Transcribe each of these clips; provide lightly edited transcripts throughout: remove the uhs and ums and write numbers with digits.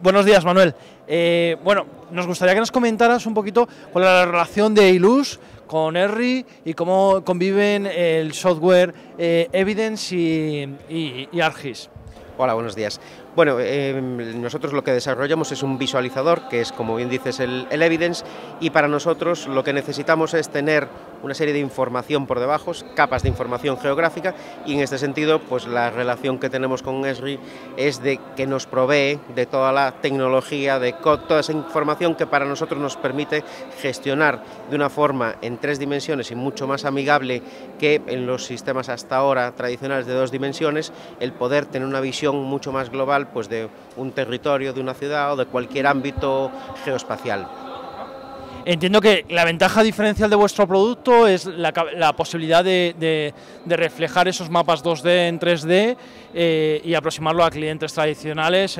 Buenos días, Manuel. Bueno, nos gustaría que nos comentaras un poquito cuál es la relación de Iluz con Esri y cómo conviven el software Evidence y ArcGIS. Hola, buenos días. Bueno, nosotros lo que desarrollamos es un visualizador, que es, como bien dices, el Evidence, y para nosotros lo que necesitamos es tener una serie de información por debajo, capas de información geográfica, y en este sentido, pues la relación que tenemos con Esri es de que nos provee de toda la tecnología, de toda esa información que para nosotros nos permite gestionar de una forma en 3 dimensiones y mucho más amigable que en los sistemas hasta ahora tradicionales de 2 dimensiones, el poder tener una visión mucho más global pues de un territorio, de una ciudad o de cualquier ámbito geoespacial. Entiendo que la ventaja diferencial de vuestro producto es la posibilidad de reflejar esos mapas 2D en 3D y aproximarlo a clientes tradicionales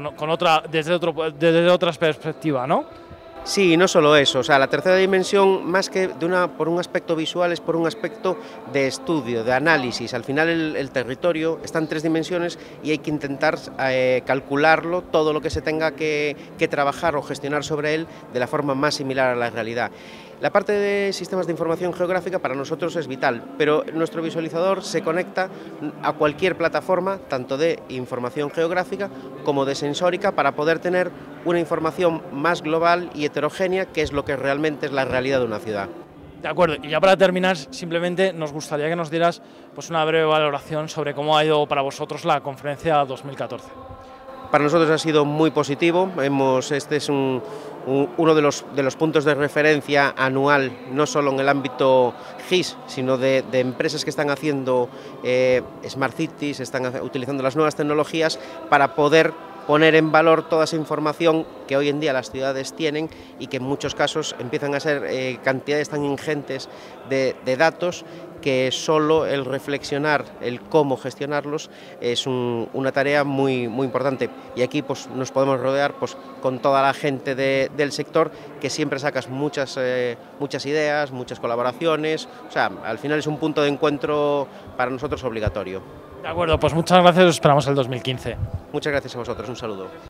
desde otra perspectiva, ¿no? Sí, no solo eso, o sea, la tercera dimensión, más que por un aspecto visual, es por un aspecto de estudio, de análisis. Al final el territorio está en 3 dimensiones y hay que intentar calcularlo, todo lo que se tenga que trabajar o gestionar sobre él de la forma más similar a la realidad. La parte de sistemas de información geográfica para nosotros es vital, pero nuestro visualizador se conecta a cualquier plataforma, tanto de información geográfica como de sensórica, para poder tener una información más global y heterogénea, que es lo que realmente es la realidad de una ciudad. De acuerdo, y ya para terminar, simplemente nos gustaría que nos dieras pues, una breve valoración sobre cómo ha ido para vosotros la conferencia 2014. Para nosotros ha sido muy positivo. Este es uno de los puntos de referencia anual, no solo en el ámbito GIS, sino de empresas que están haciendo Smart Cities, están utilizando las nuevas tecnologías para poder poner en valor toda esa información que hoy en día las ciudades tienen y que en muchos casos empiezan a ser cantidades tan ingentes de datos que solo el reflexionar, el cómo gestionarlos, es una tarea muy importante. Y aquí pues, nos podemos rodear pues, con toda la gente del sector, que siempre sacas muchas ideas, muchas colaboraciones. O sea, al final es un punto de encuentro para nosotros obligatorio. De acuerdo, pues muchas gracias, os esperamos el 2015. Muchas gracias a vosotros, un saludo.